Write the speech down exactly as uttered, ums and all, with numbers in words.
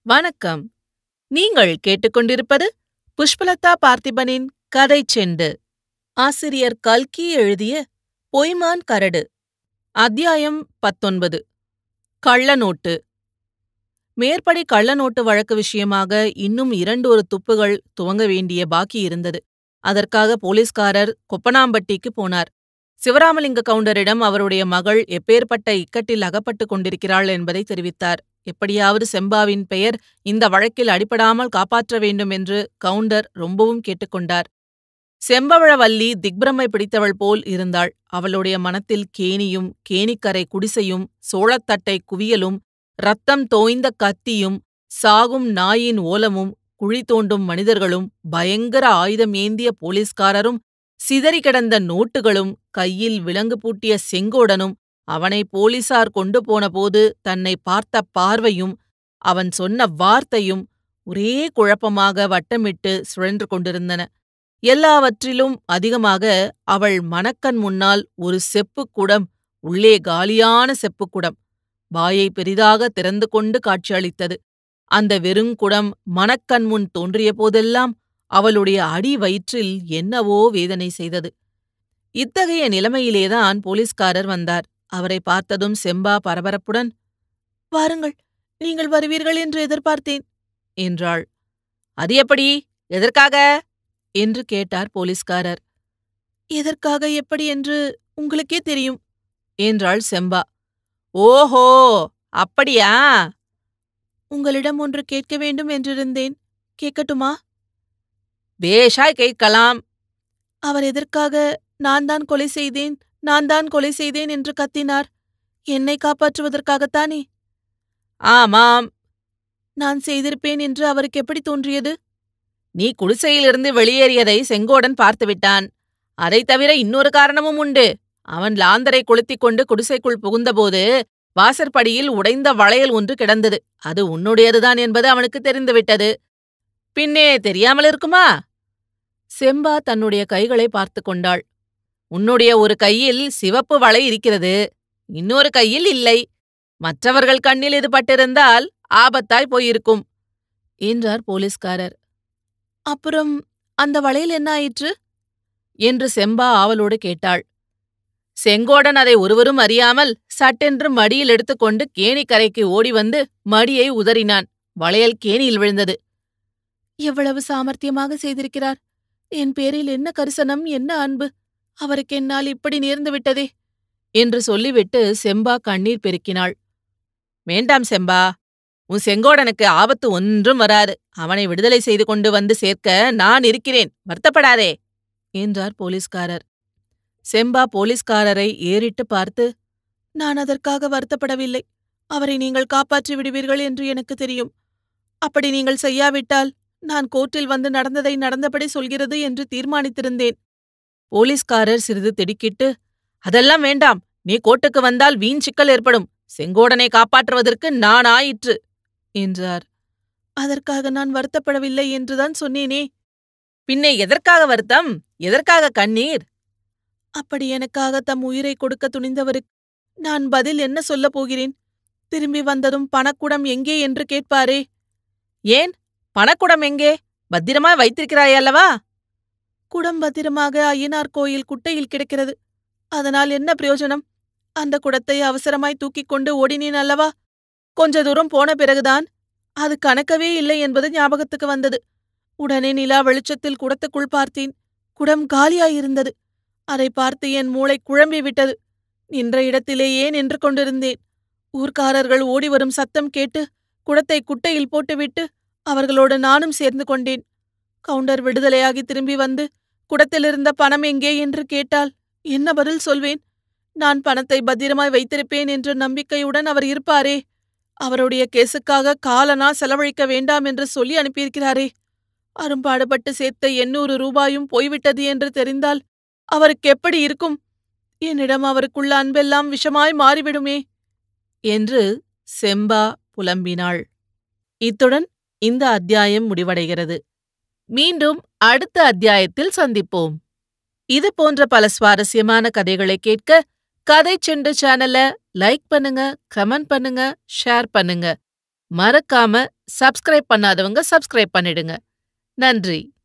வணக்கம். நீங்கள் கேட்டுக்கொண்டிருப்பது புஷ்பலதா பார்த்திபனின் கதைச்செண்டு. ஆசிரியர் கல்கி எழுதிய பொய்மான் கரடு. அத்தியாயம் பத்தொன்பது. கள்ளநோட்டு. மேற்படி கள்ளநோட்டு வழக்கு விஷயமாக இன்னும் இரண்டொரு துப்புகள் துவங்க வேண்டிய பாக்கி இருந்தது. அதற்காக போலீஸ்காரர் கொப்பனாம்பட்டிக்கு போனார். சிவராமலிங்க கவுண்டரிடம் அவருடைய மகள் எப்பேற்பட்ட இக்கட்டில் அகப்பட்டுக் கொண்டிருக்கிறாள் என்பதை தெரிவித்தார். எப்படியாவது செம்பாவின் பெயர் இந்த வழக்கில் அடிபடாமல் காப்பாற்ற வேண்டும் என்று கவுண்டர் ரொம்பவும் கேட்டுக்கொண்டார். செம்பவழவல்லி திக்பிரமை பிடித்தவள் போல் இருந்தாள். அவளுடைய மனத்தில் கேணியும் கேணிக்கரை குடிசையும் சோளத்தட்டை குவியலும் இரத்தம் தோய்ந்த கத்தியும் சாகும் நாயின் ஓலமும் குழி தோண்டும் மனிதர்களும் பயங்கர ஆயுதம் ஏந்திய போலீஸ்காரரும் சிதறி கிடந்த நோட்டுகளும் கையில் விலங்கு பூட்டிய செங்கோடனும் அவனை போலீசார் கொண்டு போனபோது தன்னை பார்த்த பார்வையும் அவன் சொன்ன வார்த்தையும் ஒரே குழப்பமாக வட்டமிட்டு சுழன்று கொண்டிருந்தன. எல்லாவற்றிலும் அதிகமாக அவள் மனக்கண் முன்னால் ஒரு செப்புக்குடம், உள்ளே காலியான செப்புக்குடம் வாயை பெரிதாக திறந்து கொண்டு காட்சியளித்தது. அந்த வெறுங்குடம் மனக்கண் முன் தோன்றிய போதெல்லாம் அவளுடைய அடி வயிற்றில் என்னவோ வேதனை செய்தது. இத்தகைய நிலைமையிலேதான் போலீஸ்காரர் வந்தார். அவரை பார்த்ததும் செம்பா பரபரப்புடன், "வாருங்கள், நீங்கள் வருவீர்கள் என்று எதிர்பார்த்தேன்" என்றாள். "அது எப்படி? எதற்காக?" என்று கேட்டார் போலீஸ்காரர். "எதற்காக எப்படி என்று உங்களுக்கே தெரியும்" என்றாள் செம்பா. "ஓஹோ, அப்படியா? உங்களிடம் ஒன்று கேட்க வேண்டும் என்றிருந்தேன். கேட்கட்டுமா?" "பேஷாய் கேட்கலாம்." "அவர் எதற்காக நான் தான் கொலை செய்தேன், நான் தான் கொலை செய்தேன் என்று கத்தினார்? என்னை காப்பாற்றுவதற்காகத்தானே?" "ஆமாம்." "நான் செய்திருப்பேன் என்று அவருக்கு எப்படி தோன்றியது?" "நீ குடிசையிலிருந்து வெளியேறியதை செங்கோடன் பார்த்துவிட்டான். அதைத் தவிர இன்னொரு காரணமும் உண்டு. அவன் லாந்தரை கொளுத்திக் கொண்டு குடிசைக்குள் புகுந்தபோது வாசற்படியில் உடைந்த வளையல் ஒன்று கிடந்தது. அது உன்னுடையதுதான் என்பது அவனுக்கு தெரிந்துவிட்டது. பின்னே தெரியாமல் இருக்குமா?" செம்பா தன்னுடைய கைகளை பார்த்து கொண்டாள். "உன்னுடைய ஒரு கையில் சிவப்பு வளை இருக்கிறது, இன்னொரு கையில் இல்லை. மற்றவர்கள் கண்ணில் இது பட்டிருந்தால் ஆபத்தாய் போயிருக்கும்" என்றார் போலீஸ்காரர். "அப்புறம் அந்த வளையல் என்ன ஆயிற்று?" என்று செம்பா ஆவலோடு கேட்டாள். செங்கோடன் அதை ஒருவரும் அறியாமல் சட்டென்று மடியில் எடுத்துக்கொண்டு கேணிக்கரைக்கு ஓடி வந்து மடியை உதறினான். வளையல் கேணியில் விழுந்தது. "எவ்வளவு சாமர்த்தியமாக செய்திருக்கிறார்! என் பேரில் என்ன கரிசனம், என்ன அன்பு! அவருக்கு என்னால் இப்படி நேர்ந்து விட்டதே" என்று சொல்லிவிட்டு செம்பா கண்ணீர் பெருக்கினாள். "வேண்டாம் செம்பா, உன் செங்கோடனுக்கு ஆபத்து ஒன்றும் வராது. அவனை விடுதலை செய்து கொண்டு வந்து சேர்க்க நான் இருக்கிறேன், வருத்தப்படாதே" என்றார் போலீஸ்காரர். செம்பா போலீஸ்காரரை ஏறிட்டு பார்த்து, "நான் அதற்காக வருத்தப்படவில்லை. அவரை நீங்கள் காப்பாற்றி விடுவீர்கள் என்று எனக்கு தெரியும். அப்படி நீங்கள் செய்யாவிட்டால் நான் கோர்ட்டில் வந்து நடந்ததை நடந்தபடி சொல்கிறது என்று தீர்மானித்திருந்தேன்." போலீஸ்காரர் சிறிது திடுக்கிட்டு, "அதெல்லாம் வேண்டாம். நீ கோர்ட்டுக்கு வந்தால் வீண் சிக்கல் ஏற்படும். செங்கோடனை காப்பாற்றுவதற்கு நான் ஆயிற்று" என்றார். "அதற்காக நான் வருத்தப்படவில்லை என்றுதான் சொன்னேனே." "பின்னே எதற்காக வருத்தம்? எதற்காக கண்ணீர்?" "அப்படி எனக்காக தம் உயிரை கொடுக்க துணிந்தவருக்கு நான் பதில் என்ன சொல்லப் போகிறேன்? திரும்பி வந்ததும் பணக்குடம் எங்கே என்று கேட்பாரே." "ஏன்? பணக்குடம் எங்கே? பத்திரமாய் வைத்திருக்கிறாயல்லவா?" "குடம் பத்திரமாக ஐயனார் கோயில் குட்டையில் கிடக்கிறது. அதனால் என்ன பிரயோஜனம்? அந்த குடத்தை அவசரமாய் தூக்கிக் கொண்டு ஓடினேன் அல்லவா? கொஞ்ச தூரம் போன பிறகுதான் அது கணக்கவே இல்லை என்பது ஞாபகத்துக்கு வந்தது. உடனே நிலா வெளிச்சத்தில் குடத்துக்குள் பார்த்தேன். குடம் காலியாயிருந்தது. அதை பார்த்து என் மூளை குழம்பி விட்டது. நின்ற இடத்திலேயே நின்று கொண்டிருந்தேன். ஊர்க்காரர்கள் ஓடிவரும் சத்தம் கேட்டு குடத்தை குட்டையில் போட்டுவிட்டு அவர்களோடு நானும் சேர்ந்து கொண்டேன். கவுண்டர் விடுதலையாகி திரும்பி வந்து குடத்திலிருந்த பணம் எங்கே என்று கேட்டால் என்ன பதில் சொல்வேன்? நான் பணத்தை பத்திரமாய் வைத்திருப்பேன் என்ற நம்பிக்கையுடன் அவர் இருப்பாரே. அவருடைய கேசுக்காக காலனா செலவழிக்க வேண்டாம் என்று சொல்லி அனுப்பியிருக்கிறாரே. அரும்பாடுபட்டு சேர்த்த எண்ணூறு ரூபாயும் போய்விட்டது என்று தெரிந்தால் அவருக்கு எப்படி இருக்கும்? என்னிடம் அவருக்குள்ள அன்பெல்லாம் விஷமாய் மாறிவிடுமே" என்று செம்பா புலம்பினாள். இத்துடன் இந்த அத்தியாயம் முடிவடைகிறது. மீண்டும் அடுத்த அத்தியாயத்தில் சந்திப்போம். இது போன்ற பல சுவாரஸ்யமான கதைகளை கேட்க கதைச்செண்டு சேனலை லைக் பண்ணுங்க, கமெண்ட் பண்ணுங்க, ஷேர் பண்ணுங்க. மறக்காம சப்ஸ்கிரைப் பண்ணாதவங்க சப்ஸ்கிரைப் பண்ணிடுங்க. நன்றி.